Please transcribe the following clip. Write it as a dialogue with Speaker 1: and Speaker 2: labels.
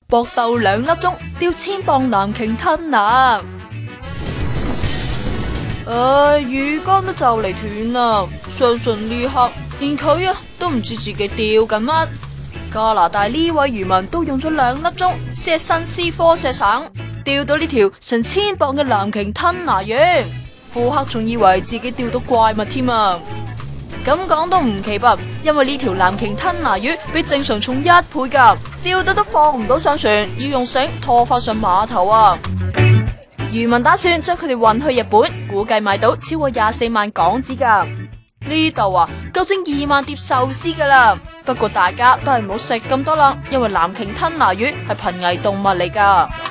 Speaker 1: 搏鬥2粒鐘，釣1000磅藍鯨吞拿。魚竿都就嚟斷啦，相信呢刻連佢都唔知自己釣緊乜。加拿大呢位漁民都用咗2粒鐘，先係新斯科舍省釣到呢條成1000磅嘅藍鯨吞拿魚。庫克仲以為自己釣到怪物添啊！咁講都唔奇葩，因為呢條藍鯨吞拿魚比正常重1倍噶，釣到都放唔到上船，要用繩拖翻上碼頭啊！漁民打算將佢哋運去日本，估計賣到超過24萬港紙噶。呢度夠整2萬碟壽司噶啦。不過大家都係唔好食咁多啦，因為藍鯨吞拿魚係瀕危動物嚟噶。